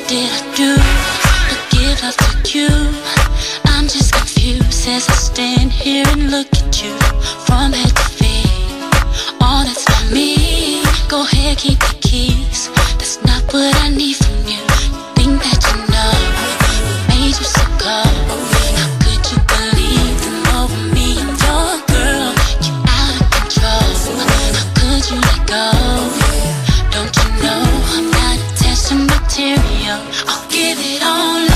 did I do to give love to you? I'm just confused as I stand here and look at you from head to feet. All that's not me. Go ahead, keep the keys. That's not what I need from you. Think that you know what made you so cold? How could you believe them over me? I'm your girl. You out of control. How could you let go? Don't you know I'm not attached to material? I'll give it all up.